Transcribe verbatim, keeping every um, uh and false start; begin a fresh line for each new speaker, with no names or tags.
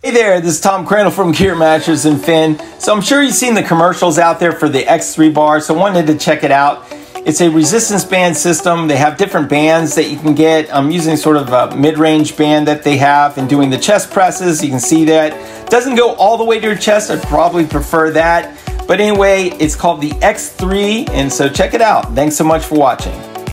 Hey there, this is Tom Crandall from Gear Mattress and Fin. So I'm sure you've seen the commercials out there for the X three bar, so I wanted to check it out. It's a resistance band system. They have different bands that you can get. I'm using sort of a mid-range band that they have and doing the chest presses. You can see that. Doesn't go all the way to your chest. I'd probably prefer that. But anyway, it's called the X three, and so check it out. Thanks so much for watching.